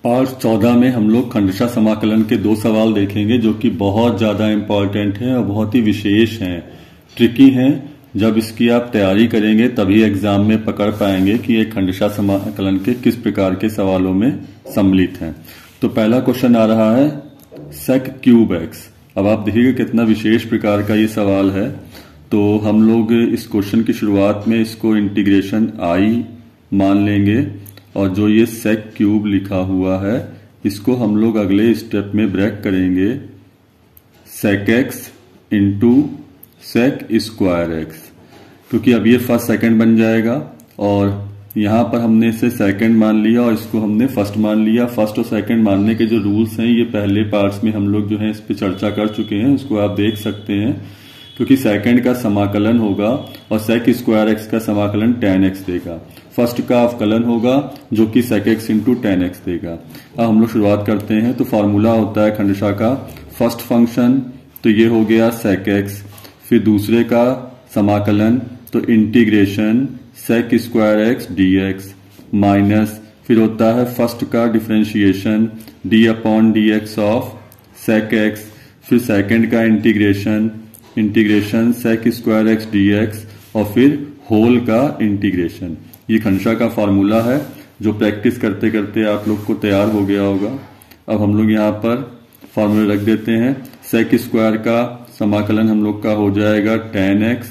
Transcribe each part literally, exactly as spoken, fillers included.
Part चौदह में हम लोग खंडशः समाकलन के दो सवाल देखेंगे जो कि बहुत ज्यादा इम्पोर्टेंट हैं और बहुत ही विशेष हैं, ट्रिकी हैं। जब इसकी आप तैयारी करेंगे तभी एग्जाम में पकड़ पाएंगे कि ये खंडशः समाकलन के किस प्रकार के सवालों में सम्मिलित हैं। तो पहला क्वेश्चन आ रहा है सेक क्यूब एक्स। अब आप देखिएगा कितना विशेष प्रकार का ये सवाल है। तो हम लोग इस क्वेश्चन की शुरुआत में इसको इंटीग्रेशन आई मान लेंगे और जो ये सेक क्यूब लिखा हुआ है इसको हम लोग अगले स्टेप में ब्रेक करेंगे sec x into sec square x, क्योंकि अब ये फर्स्ट सेकंड बन जाएगा और यहाँ पर हमने इसे सेकंड मान लिया और इसको हमने फर्स्ट मान लिया। फर्स्ट और सेकंड मानने के जो रूल्स हैं ये पहले पार्ट्स में हम लोग जो है इस पे चर्चा कर चुके हैं, उसको आप देख सकते हैं। क्योंकि सेकंड का समाकलन होगा और सेक स्क्वायर एक्स का समाकलन टेन एक्स देगा। फर्स्ट का अवकलन होगा जो कि sec x into tan x देगा। अब हम लोग शुरुआत करते हैं। तो फॉर्मूला होता है खंडशः का फर्स्ट फंक्शन, तो ये हो गया सेक एक्स। फिर दूसरे का समाकलन तो integration sec square x d x minus फिर होता है फर्स्ट का differentiation d upon d x of sec x. फिर सेकंड का integration integration sec square x d x और फिर होल का इंटीग्रेशन। ये खंडशः का फॉर्मूला है जो प्रैक्टिस करते करते आप लोग को तैयार हो गया होगा। अब हम लोग यहाँ पर फॉर्मूला रख देते हैं। सेक स्क्वायर का समाकलन हम लोग का हो जाएगा tan x,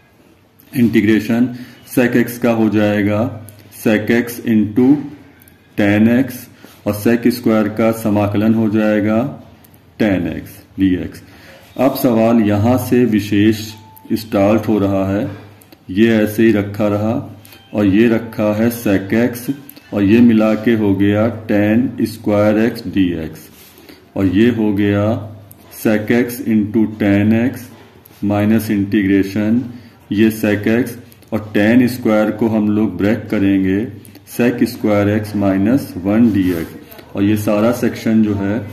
integration sec x का हो जाएगा sec x into tan x और सेक स्क्वायर का समाकलन हो जाएगा टेन एक्स डी एक्स। अब सवाल यहां से विशेष स्टार्ट हो रहा है। ये ऐसे ही रखा रहा और ये रखा है सेक एक्स और ये मिला के हो गया tan square x d x और ये हो गया sec x into tan x minus integration ये सेक एक्स और टेन स्क्वायर को हम लोग ब्रेक करेंगे sec square x minus one d x. और ये सारा सेक्शन जो है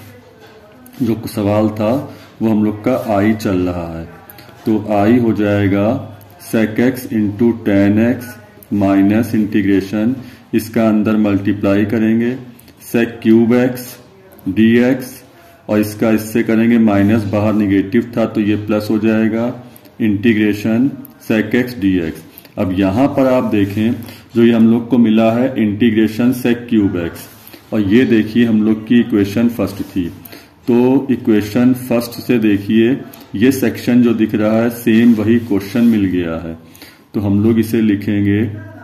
जो सवाल था वो हम लोग का आई चल रहा है। तो आई हो जाएगा sec x into tan x minus integration इसका अंदर मल्टीप्लाई करेंगे sec cube x d x और इसका इससे करेंगे माइनस, बाहर निगेटिव था तो ये प्लस हो जाएगा integration sec x d x. अब यहां पर आप देखें जो ये हम लोग को मिला है इंटीग्रेशन सेक क्यूब एक्स और ये देखिए हम लोग की इक्वेशन फर्स्ट थी। तो इक्वेशन फर्स्ट से देखिए ये सेक्शन जो दिख रहा है सेम वही क्वेश्चन मिल गया है। तो हम लोग इसे लिखेंगे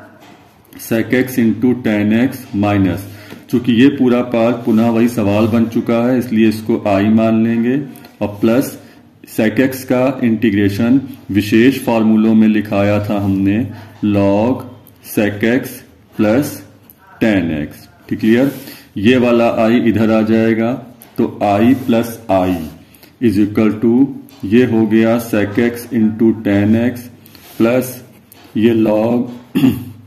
sec x into tan x minus, चूंकि ये पूरा पार्ट पुनः वही सवाल बन चुका है इसलिए इसको आई मान लेंगे और प्लस सेक एक्स का इंटीग्रेशन विशेष फॉर्मूलों में लिखाया था हमने log sec x plus tan x. ठीक क्लियर। ये वाला आई इधर आ जाएगा तो I plus I is equal to ये हो गया sec x into tan x plus ये log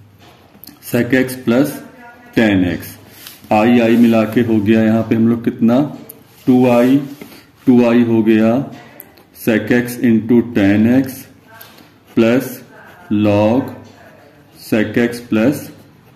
sec x plus tan x. I I मिला के हो गया यहाँ पे हम लोग कितना टू आई टू आई हो गया sec x into tan x plus log sec x plus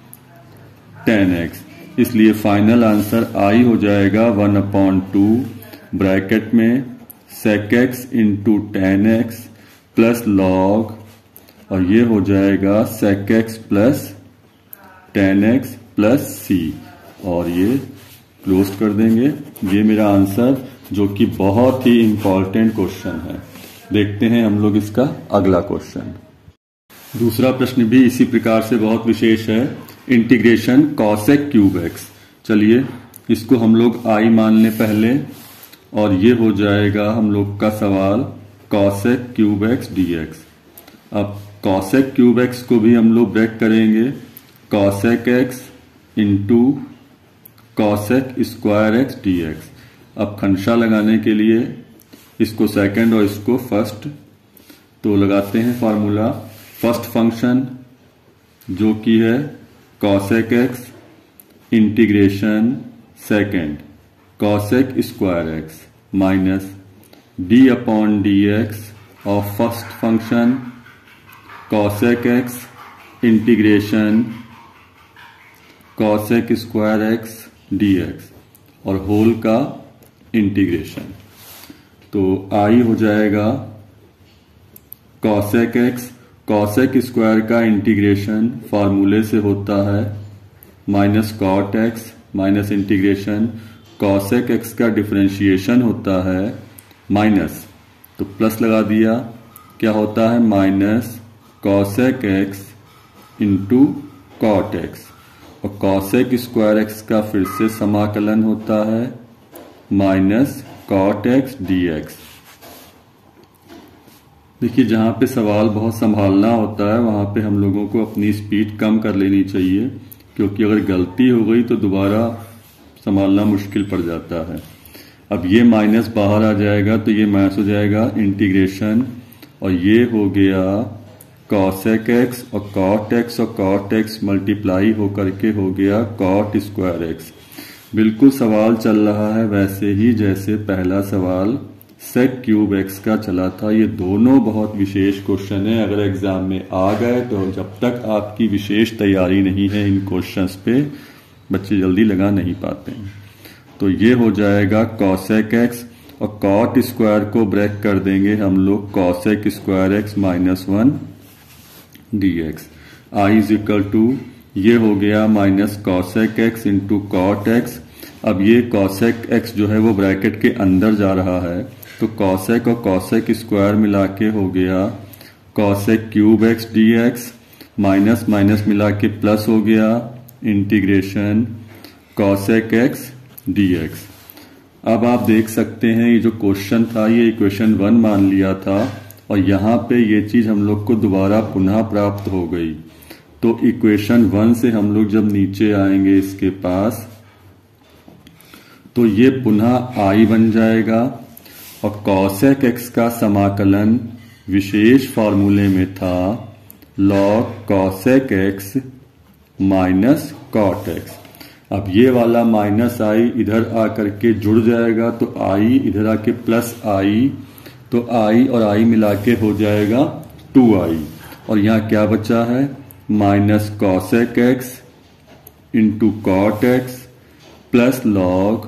tan x. इसलिए फाइनल आंसर आई हो जाएगा वन अपॉन टू ब्रैकेट में sec x into tan x plus log और ये हो जाएगा sec x plus tan x plus C और ये क्लोज कर देंगे। ये मेरा आंसर जो कि बहुत ही इंपॉर्टेंट क्वेश्चन है। देखते हैं हम लोग इसका अगला क्वेश्चन। दूसरा प्रश्न भी इसी प्रकार से बहुत विशेष है, इंटीग्रेशन कॉसेक क्यूब एक्स। चलिए इसको हम लोग आई मान लें पहले और ये हो जाएगा हम लोग का सवाल cosec cube x d x. अब कॉसेक क्यूब एक्स को भी हम लोग ब्रेक करेंगे cosec x into cosec square x d x. अब खंडशः लगाने के लिए इसको सेकंड और इसको फर्स्ट तो लगाते हैं फॉर्मूला फर्स्ट फंक्शन जो कि है cosec x integration second cosec square x minus d upon d x of first function cosec x integration cosec square x d x और होल का इंटीग्रेशन। तो आई हो जाएगा कॉसेक एक्स, कॉसेक स्क्वायर का integration फॉर्मूले से होता है minus cot x minus integration cosec x का डिफरेंशिएशन होता है माइनस, तो प्लस लगा दिया, क्या होता है minus cosec x into cot x और कॉसेक स्क्वायर एक्स का फिर से समाकलन होता है minus cot x d x. देखिए जहां पे सवाल बहुत संभालना होता है वहां पे हम लोगों को अपनी स्पीड कम कर लेनी चाहिए, क्योंकि अगर गलती हो गई तो दोबारा संभालना मुश्किल पड़ जाता है। अब ये माइनस बाहर आ जाएगा तो ये माइनस हो जाएगा इंटीग्रेशन और ये हो गया कॉसेक एक्स और कॉट एक्स और कॉट एक्स मल्टीप्लाई होकर के हो गया कॉट स्क्वायर एक्स। बिल्कुल सवाल चल रहा है वैसे ही जैसे पहला सवाल सेक क्यूब एक्स का चला था। ये दोनों बहुत विशेष क्वेश्चन है, अगर एग्जाम में आ गए तो जब तक आपकी विशेष तैयारी नहीं है इन क्वेश्चंस पे बच्चे जल्दी लगा नहीं पाते हैं। तो ये हो जाएगा कॉसेक एक्स और कॉट स्क्वायर को ब्रेक कर देंगे हम लोग cosec square x minus one d x. I is equal to ये हो गया minus cosec x into cot x. अब ये कॉसेक एक्स जो है वो ब्रैकेट के अंदर जा रहा है तो कॉसेक और कॉसेक स्क्वायर मिला के हो गया cosec cube x d x, minus minus मिला के प्लस हो गया integration cosec x d x. अब आप देख सकते हैं ये जो क्वेश्चन था ये इक्वेशन वन मान लिया था और यहाँ पे ये चीज हम लोग को दोबारा पुनः प्राप्त हो गई। तो इक्वेशन वन से हम लोग जब नीचे आएंगे इसके पास तो ये पुनः आई बन जाएगा और कॉसेक एक्स का समाकलन विशेष फॉर्मूले में था log cosec x minus cot x. अब ये वाला माइनस आई इधर आकर के जुड़ जाएगा तो आई इधर आके प्लस आई, तो आई और आई मिला के हो जाएगा टू आई और यहाँ क्या बचा है minus cosec x into cot x plus log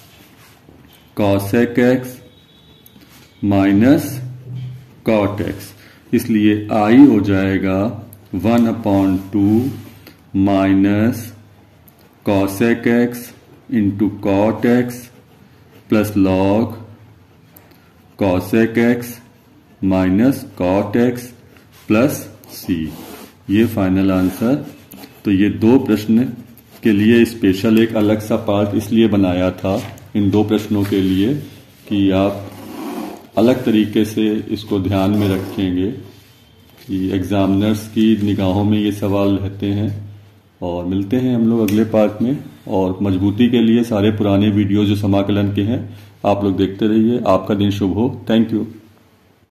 cosec x minus cot x. इसलिए आई हो जाएगा one upon two minus cosec x into cot x plus log cosec x minus cot x plus C. ये final answer. तो ये दो प्रश्न के लिए स्पेशल एक अलग सा पार्ट इसलिए बनाया था इन दो प्रश्नों के लिए कि आप अलग तरीके से इसको ध्यान में रखेंगे कि एग्जामिनर्स की निगाहों में ये सवाल रहते हैं। और मिलते हैं हम लोग अगले पार्ट में। और मजबूती के लिए सारे पुराने वीडियो जो समाकलन के हैं आप लोग देखते रहिए। आपका दिन शुभ हो। Thank you.